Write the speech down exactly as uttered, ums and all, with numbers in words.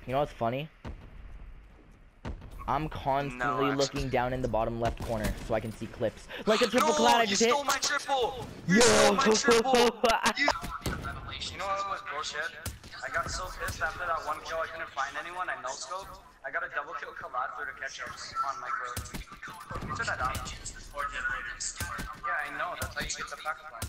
You know what's funny? I'm constantly no, looking down in the bottom left corner so I can see clips. Like a triple no, cloud I just hit. You stole my triple! You Yo. stole my triple! You... you know what was bullshit? I got so pissed after that one kill I couldn't find anyone, I no-scoped. I got a double kill collab through the ketchups on my growth. You took that down. Yeah, I know, that's how you get the pack plan.